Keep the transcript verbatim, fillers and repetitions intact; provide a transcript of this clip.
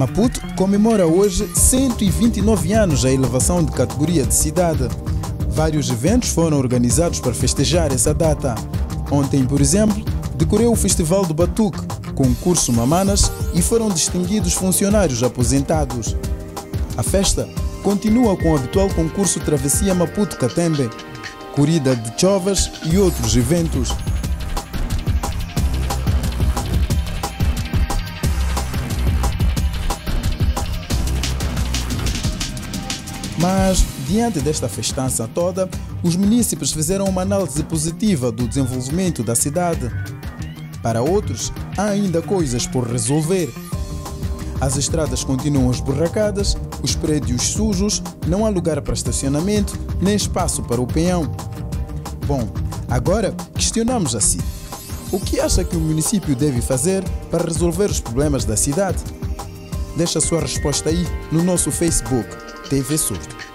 Maputo comemora hoje cento e vinte e nove anos a elevação de categoria de cidade. Vários eventos foram organizados para festejar essa data. Ontem, por exemplo, decorreu o Festival do Batuque, concurso Mamanas, e foram distinguidos funcionários aposentados. A festa continua com o habitual concurso Travessia Maputo-Catembe, corrida de chovas e outros eventos. Mas, diante desta festança toda, os munícipes fizeram uma análise positiva do desenvolvimento da cidade. Para outros, há ainda coisas por resolver. As estradas continuam esburracadas, os prédios sujos, não há lugar para estacionamento, nem espaço para o peão. Bom, agora questionamos a si. O que acha que o município deve fazer para resolver os problemas da cidade? Deixa a sua resposta aí no nosso Facebook, T V Surdo.